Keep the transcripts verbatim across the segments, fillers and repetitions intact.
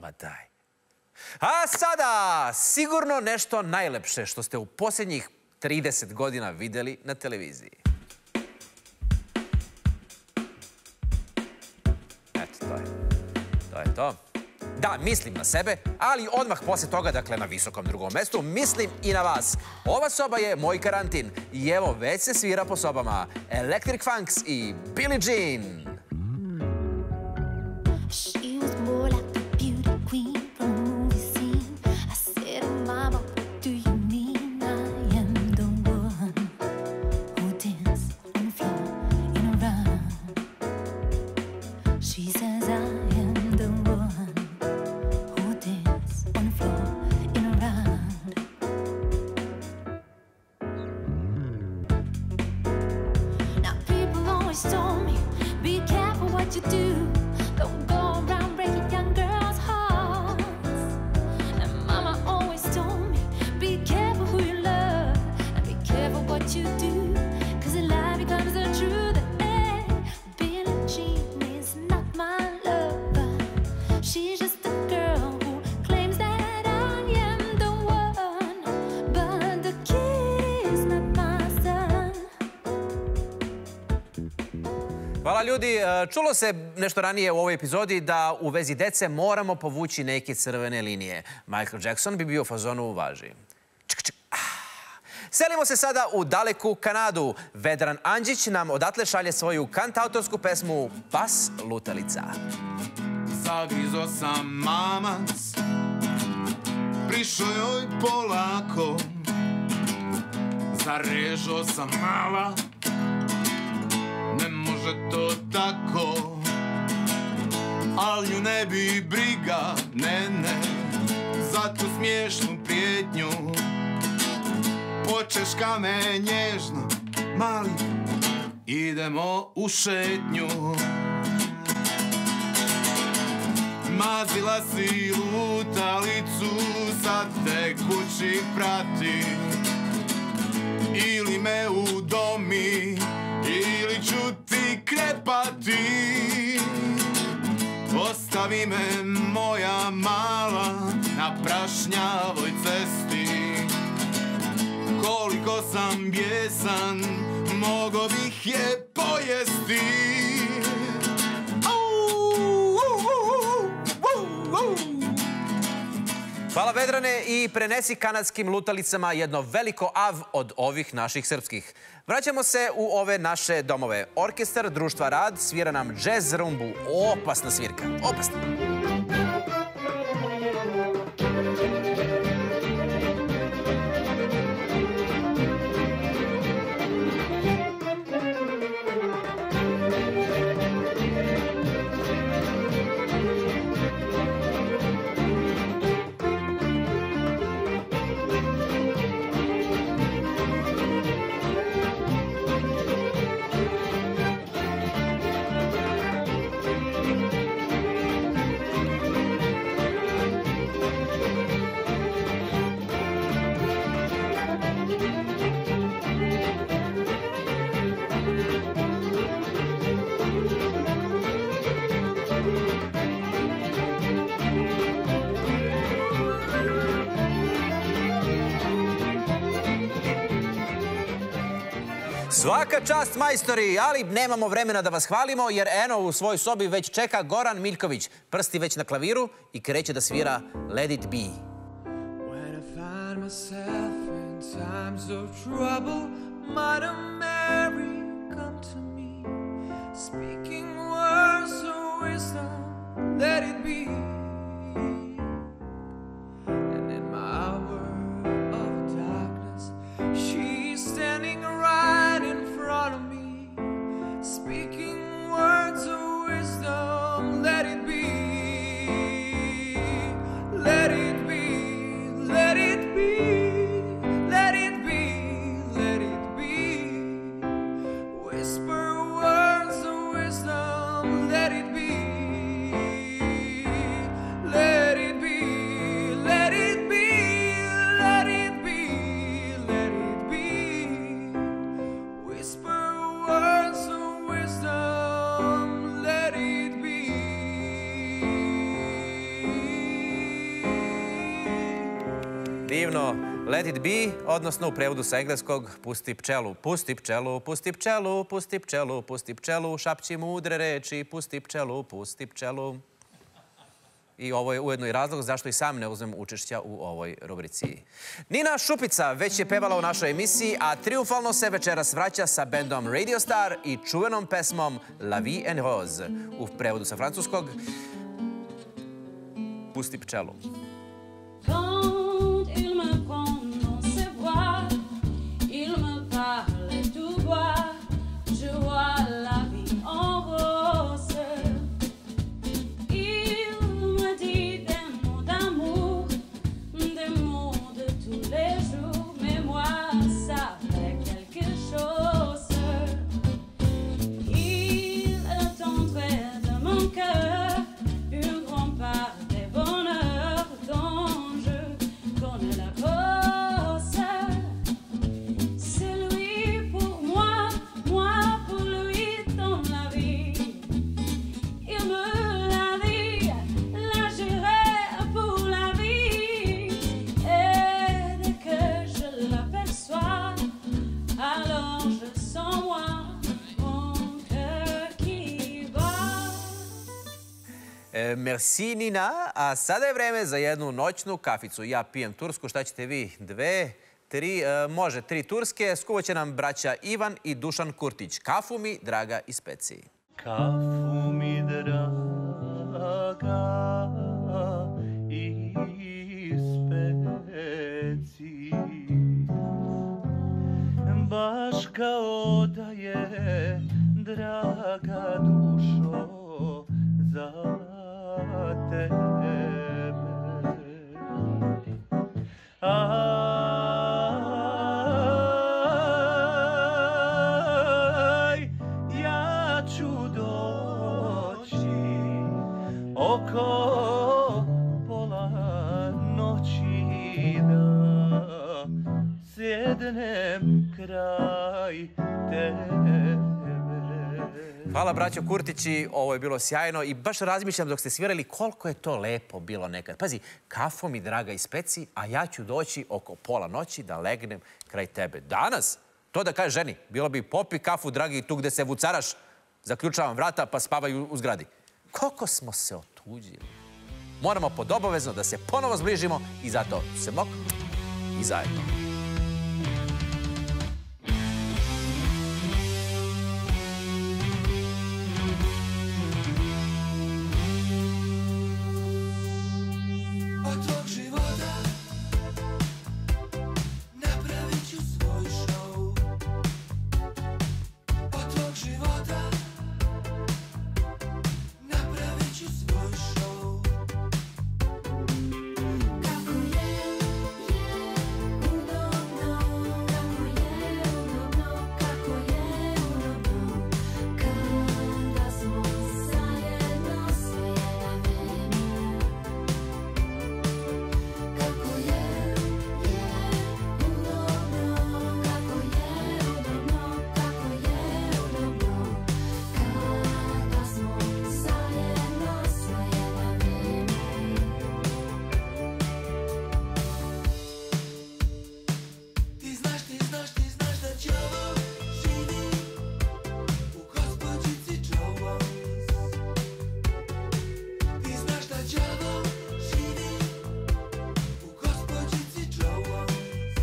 Ma daj. A sada, sigurno nešto najlepše što ste u posljednjih trideset godina vidjeli na televiziji. Eto, to je. To je to. Da, mislim na sebe, ali odmah poslije toga, dakle, na visokom drugom mjestu, mislim i na vas. Ova soba je moj karantin i evo, već se svira po sobama Electric Funks i Billie Jean. Hvala ljudi. Čulo se nešto ranije u ovoj epizodi da u vezi dece moramo povući neke crvene linije. Michael Jackson bi bio u fazonu važi. Ček, ček. Selimo se sada u daleku Kanadu. Vedran Andžić nam odatle šalje svoju kantautorsku pesmu Pas lutalica. Zagrizo sam mamac, prišao joj polako, zarežo sam mala, ne može to tako, al nju ne bi briga, ne, ne, za tu smiješnu prijetnju. Počeška me nježno, mali, idemo u šetnju. Mazila si lutalicu, sad te kući prati, ili me udomi, ili ću ti krepati. Ostavi me, moja mala, na prašnjavoj cesti. Koliko sam bijesan, mogo bih je pojesti. Hvala Vedrane i prenesi kanadskim lutalicama jedno veliko av od ovih naših srpskih. Vraćamo se u ove naše domove. Orkestar Društva Rad svira nam džez rumbu. Opasna svirka. Opasna. Svaka čast, majstori, ali nemamo vremena da vas hvalimo, jer eno u svojoj sobi već čeka Goran Miljković. Prsti već na klaviru i kreće da svira Let It Be. When I find myself in times of trouble, Mother Mary come to me, speaking words of wisdom, let it be. And in my hour of darkness, she's standing right in front of me, speaking words of wisdom, let it be, let it be, let it be, let it be, let it be, whisper words of wisdom, let it be, Divno. Let it be, odnosno u prevodu sa engleskog pusti pčelu. Pusti pčelu, pusti pčelu, pusti pčelu, pusti pčelu, šapći mudre reči, pusti pčelu, pusti pčelu. I ovo je ujedno i razlog zašto i sam ne uzmem učešća u ovoj rubrici. Nina Šupica već je pevala u našoj emisiji, a triumfalno se večeras vraća sa bendom Radio Star i čuvenom pesmom La Vie en Rose. U prevodu sa francuskog pusti pčelu. Quand il me prend dans ses bras, il me parle tout bas, je vois la vie en rose. Il me dit des mots d'amour, des mots de tous les jours, mais moi ça fait quelque chose. Il attendrait de mon cœur une grande part des bonheurs dont je connais la cause. C'est lui pour moi, moi pour lui dans la vie. Il me l'a dit, là j'irai pour la vie. Et dès que je l'aperçois, alors je sens moi mon cœur qui bat. E, merci Nina, a sada je vreme za jednu noćnu kaficu. Ja pijem tursku, šta ćete vi? Dve, tri, e, može tri turske. Skuvat će nam braća Ivan i Dušan Kurtić. Kafu mi, draga, i speci. Kafu mi draga i speci, baš kao da je draga dušo za tebe. Aj, ja ću doći oko pola noći da sjednem kraj tebe. Hvala, braćo Kurtići, ovo je bilo sjajno i baš razmišljam dok ste svirali koliko je to lepo bilo nekad. Pazi, kafu mi, draga, i speci, a ja ću doći oko pola noći da legnem kraj tebe. Danas, to da kažeš ženi, bilo bi popi kafu, dragi, tu gde se vucaraš, zaključavam vrata pa spavaju u zgradi. Koliko smo se otuđili. Moramo podobavezno da se ponovo zbližimo i zato smok i zajedno. Od tvog života napravit ću svoj show. Od tvog života napravit ću svoj show. Kako je, je udobno, kako je udobno, kako je udobno, kada smo zajedno sve na vreme. Kako je, je udobno, kako je udobno, kako je udobno, kada smo zajedno sve na vreme. Ti znaš, ti znaš, ti znaš da đavo živi u gospođici Jones. Ti znaš da đavo živi u gospođici Jones.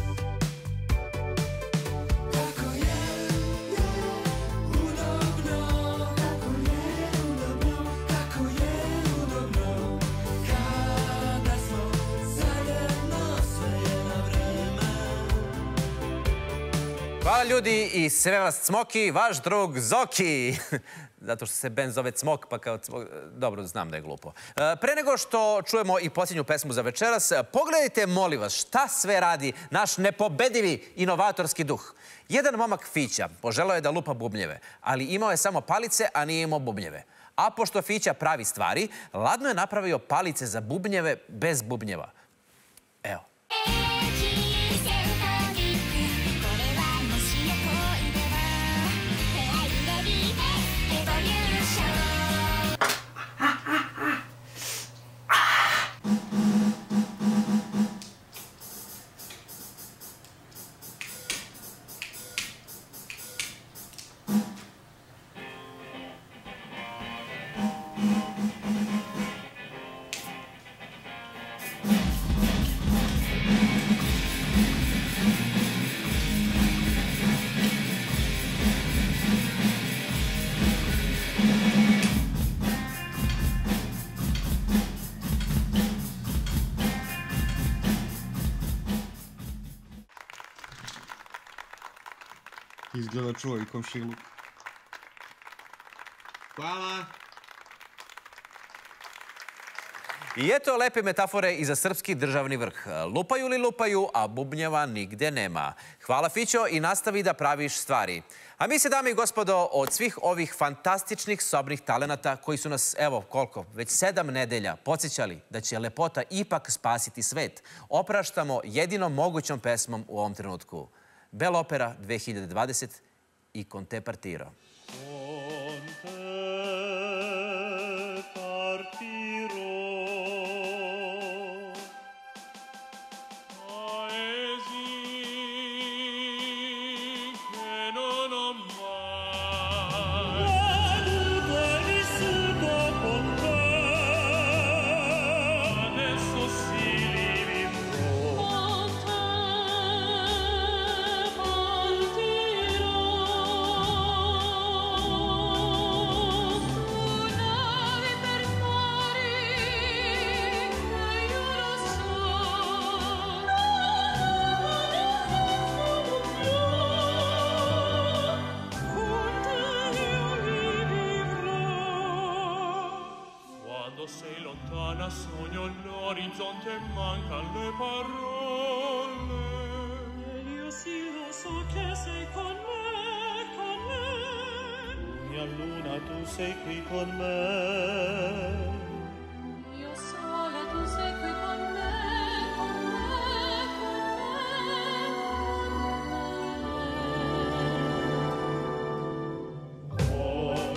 Kako je, je udobno, kako je udobno, kako je udobno, kada smo zajedno sve na vreme. Hvala ljudi i sve vas cmoki, vaš drug Zoki. Zato što se bend zove Cmok, pa kao cmok... Dobro, znam da je glupo. E, Pre nego što čujemo i posljednju pesmu za večeras, pogledajte, molim vas, šta sve radi naš nepobedivi inovatorski duh. Jedan momak Fića poželao je da lupa bubnjeve, ali imao je samo palice, a nije imao bubnjeve. A pošto Fića pravi stvari, ladno je napravio palice za bubnjeve bez bubnjeva. Evo. これはもしや恋ではフライデビーでエボリューション Izgleda čuva i komšiluk. Hvala. I eto lepe metafore i za srpski državni vrh. Lupaju li lupaju, a bubnjeva nigde nema. Hvala Fićo i nastavi da praviš stvari. A mi se, dame i gospodo, od svih ovih fantastičnih sobnih talenata koji su nas, evo koliko, već sedam nedelja podsjećali da će lepota ipak spasiti svet, opraštamo jedinom mogućom pesmom u ovom trenutku. Bell Opera dve hiljade dvadeset i Con te partiro. Sogno l'orizzonte, mancan le parole. Io sì lo so che sei con me, con me. Mia luna, tu sei qui con me. Io sola, tu sei qui con me, con me, con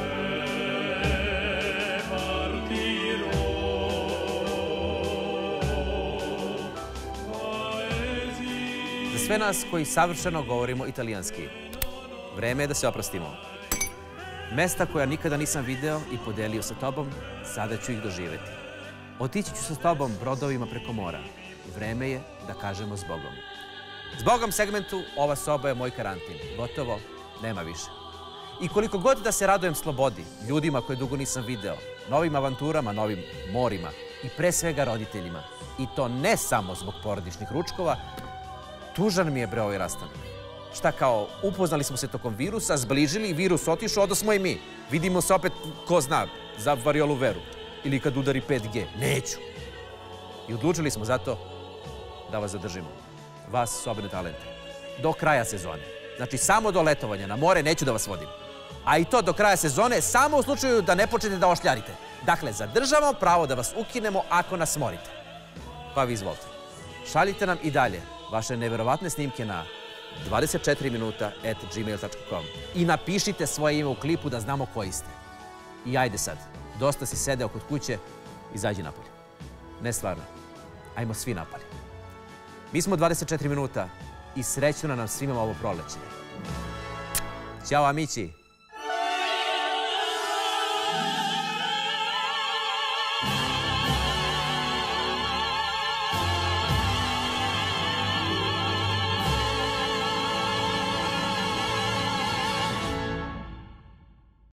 Sve nas koji savršeno govorimo italijanski, vreme je da se oprostimo. Mesta koja nikada nisam video i podelio sa tobom, sada ću ih doživeti. Otići ću sa tobom brodovima preko mora. Vreme je da kažemo s Bogom. S Bogom segmentu, ova soba je moj karantin. Gotovo, nema više. I koliko god da se radujem slobodi, ljudima koje dugo nisam video, novim avanturama, novim morima i pre svega roditeljima, i to ne samo zbog porodičnih ručkova, tužan mi je bre ovaj rastanak. Šta kao, upoznali smo se tokom virusa, zbližili, virus otišao, odo smo i mi. Vidimo se opet, ko zna, za variolu veru. Ili kad udari pet G. Neću. I odlučili smo zato da vas zadržimo. Vas, sobne talente. Do kraja sezone. Znači, samo do letovanja. Na more neću da vas vodim. A i to do kraja sezone, samo u slučaju da ne počnete da ošljarite. Dakle, zadržavamo pravo da vas ukinemo ako nas morite. Pa vi izvolite. Šaljite nam i dalje vaše neverovatne snimke na dvadeset četiri minuta at gmail dot com i napišite svoje ime u klipu da znamo koji ste. I ajde sad, dosta si sedeo kod kuće, izađi napolje. Ne stvarno, ajmo svi napolje. Mi smo dvadeset četiri minuta i srećno nam svima ovo proleće. Ćao, amici!